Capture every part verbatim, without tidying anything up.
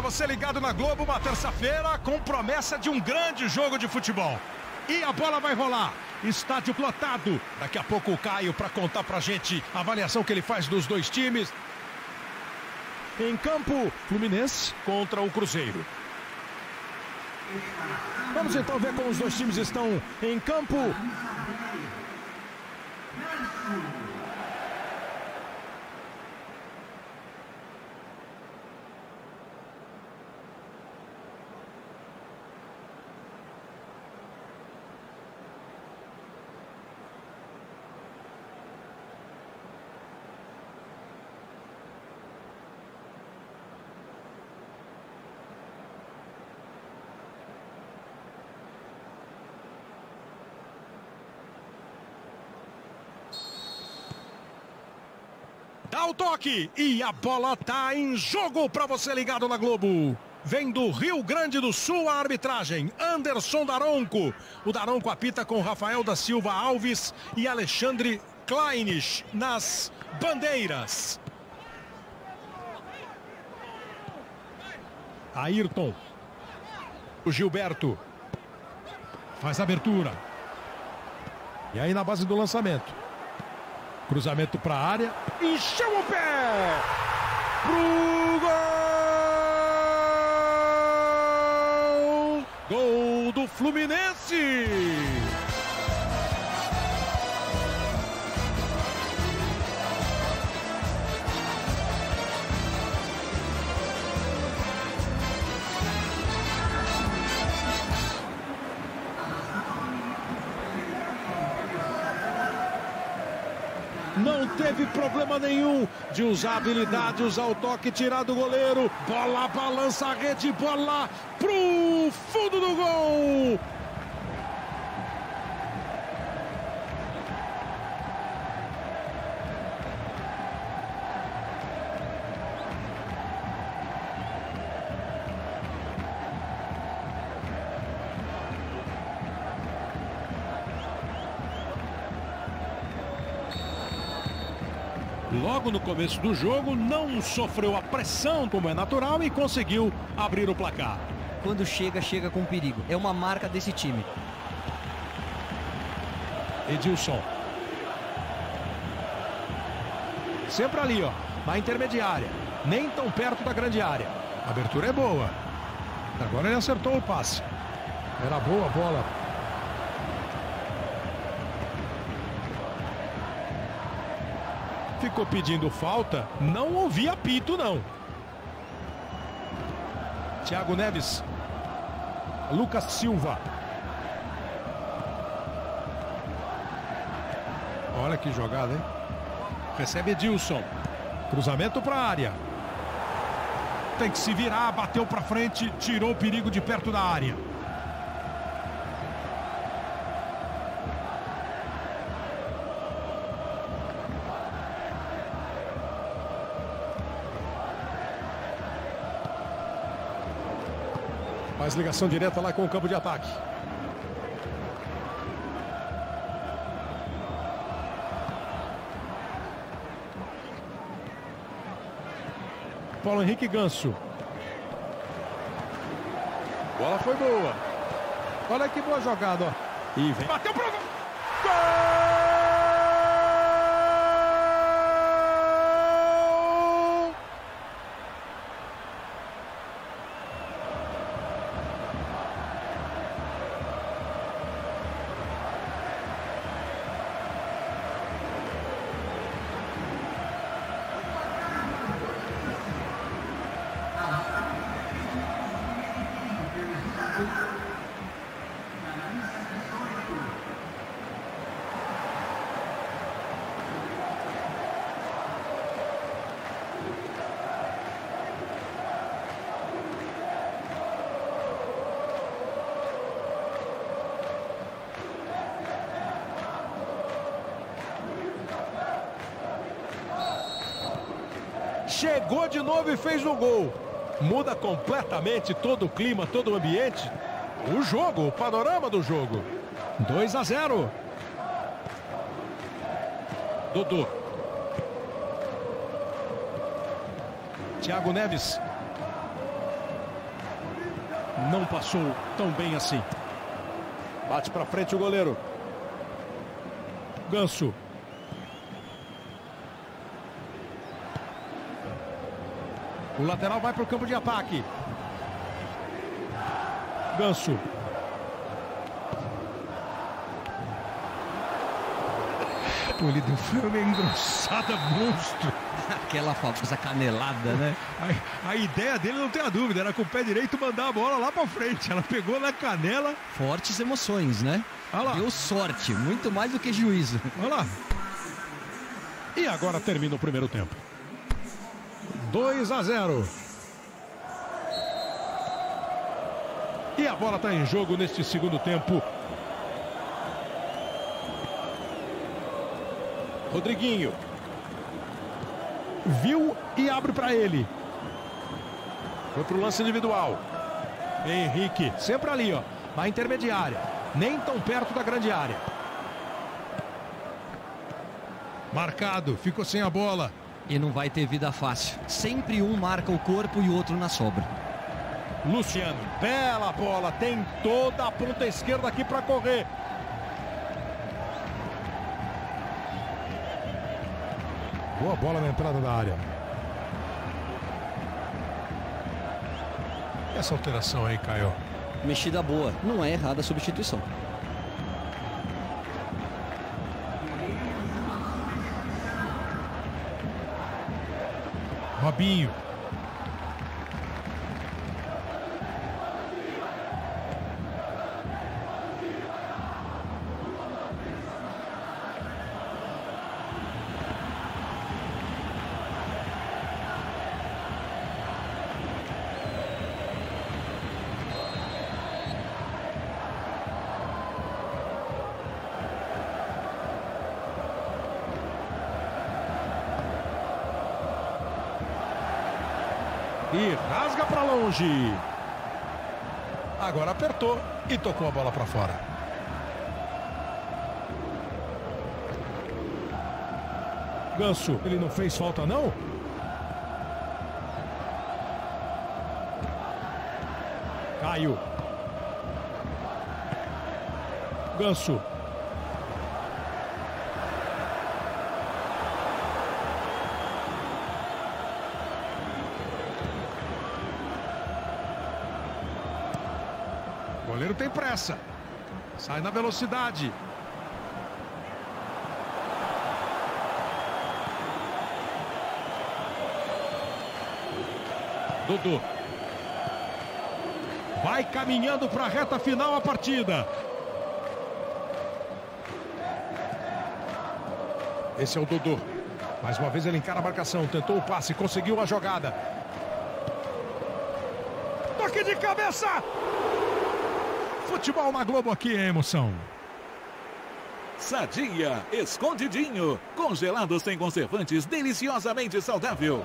você ligado na Globo, uma terça-feira com promessa de um grande jogo de futebol. E a bola vai rolar. Estádio lotado. Daqui a pouco o Caio para contar pra gente a avaliação que ele faz dos dois times. Em campo, Fluminense contra o Cruzeiro. Vamos então ver como os dois times estão em campo. Dá o toque e a bola tá em jogo para você ligado na Globo. Vem do Rio Grande do Sul a arbitragem, Anderson Daronco. O Daronco apita com Rafael da Silva Alves e Alexandre Kleinisch nas bandeiras. Ayrton. O Gilberto. Faz a abertura. E aí na base do lançamento. Cruzamento para a área. Encheu o pé. Pro gol. Gol do Fluminense. Não teve problema nenhum de usar a habilidade, usar o toque, tirar do goleiro. Bola, balança a rede, bola pro fundo do gol. Logo no começo do jogo, não sofreu a pressão como é natural e conseguiu abrir o placar. Quando chega, chega com perigo. É uma marca desse time. Edilson. Sempre ali, ó, na intermediária. Nem tão perto da grande área. A abertura é boa. Agora ele acertou o passe. Era boa a bola. Ficou pedindo falta, não ouvi apito não. Thiago Neves. Lucas Silva. Olha que jogada, hein? Recebe Edilson. Cruzamento para a área. Tem que se virar, bateu para frente, tirou o perigo de perto da área. Faz ligação direta lá com o campo de ataque. Paulo Henrique Ganso. Bola foi boa. Olha que boa jogada, ó. E vem. Bateu pro gol! Chegou de novo e fez o gol. Muda completamente todo o clima, todo o ambiente. O jogo, o panorama do jogo. dois a zero. Dodô. Thiago Neves. não passou tão bem assim. Bate para frente o goleiro. Ganso. O lateral vai para o campo de ataque. Ganso. Pô, ele deu foi uma engrossada monstro. Aquela famosa canelada, né? A, a ideia dele, não tem a dúvida, era com o pé direito mandar a bola lá pra frente. Ela pegou na canela. Fortes emoções, né? Olha lá. Deu sorte, muito mais do que juízo. Olha lá. E agora termina o primeiro tempo. dois a zero. E a bola está em jogo neste segundo tempo. Rodriguinho. Viu e abre para ele. Foi para o lance individual. Henrique, sempre ali, ó, na intermediária. Nem tão perto da grande área. Marcado, ficou sem a bola. E não vai ter vida fácil. Sempre um marca o corpo e o outro na sobra. Luciano, bela bola. Tem toda a ponta esquerda aqui para correr. Boa bola na entrada da área. E essa alteração aí, Caio? Mexida boa. Não é errada a substituição. Robinho. E rasga para longe. Agora apertou e tocou a bola para fora. Ganso, ele não fez falta não? Caio. Ganso. O goleiro tem pressa. Sai na velocidade. Dudu. Vai caminhando para a reta final a partida. Esse é o Dudu. Mais uma vez ele encara a marcação. Tentou o passe, conseguiu a jogada. Toque de cabeça! Futebol na Globo aqui é emoção. Sadia, escondidinho, congelado sem conservantes, deliciosamente saudável.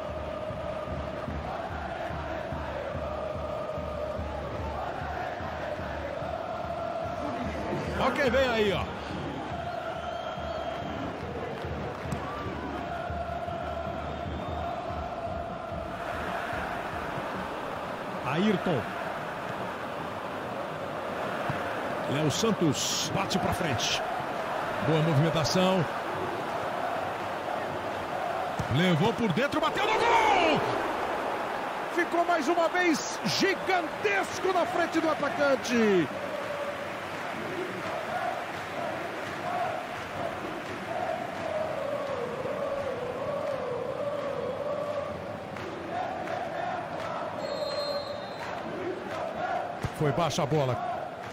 Olha quem vem aí, ó. Ayrton. Léo Santos bate para frente. Boa movimentação. Levou por dentro, bateu no gol! Ficou mais uma vez gigantesco na frente do atacante. Foi baixa a bola.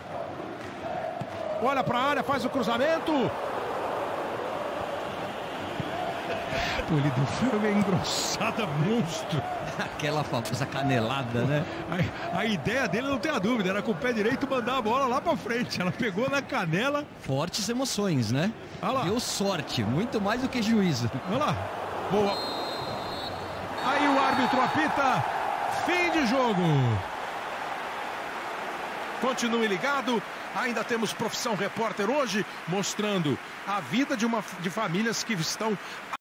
Olha para a área, faz o cruzamento. Pô, ele deu foi uma engrossada monstro. Aquela famosa canelada, né? A, a ideia dele, não tem a dúvida, era com o pé direito mandar a bola lá para frente. Ela pegou na canela. Fortes emoções, né? Olha lá. Deu sorte, muito mais do que juízo. Olha lá. Boa. Aí o árbitro apita. Fim de jogo. Continue ligado, ainda temos Profissão Repórter hoje, mostrando a vida de, uma, de famílias que estão